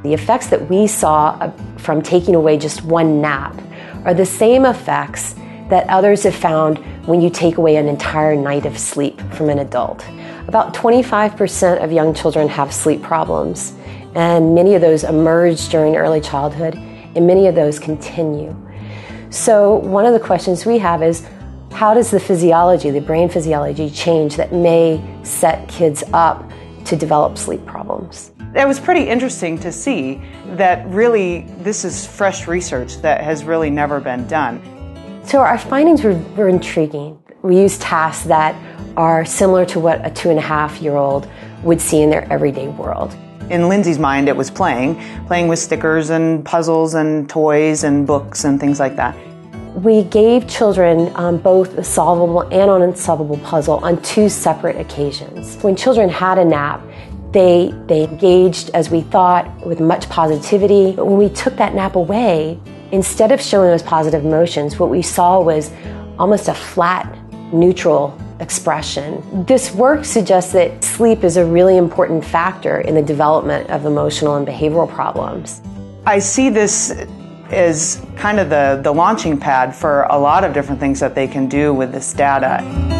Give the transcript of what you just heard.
The effects that we saw from taking away just one nap are the same effects that others have found when you take away an entire night of sleep from an adult. About 25% of young children have sleep problems, and many of those emerge during early childhood, and many of those continue. So one of the questions we have is, how does the physiology, the brain physiology, change that may set kids up to develop sleep problems? It was pretty interesting to see that really this is fresh research that has really never been done. So our findings were intriguing. We used tasks that are similar to what a 2.5-year-old would see in their everyday world. In Lindsay's mind, it was playing with stickers and puzzles and toys and books and things like that. We gave children both a solvable and an unsolvable puzzle on 2 separate occasions. When children had a nap, they engaged, as we thought, with much positivity. But when we took that nap away, instead of showing those positive emotions, what we saw was almost a flat, neutral expression. This work suggests that sleep is a really important factor in the development of emotional and behavioral problems. I see this as kind of the launching pad for a lot of different things that they can do with this data.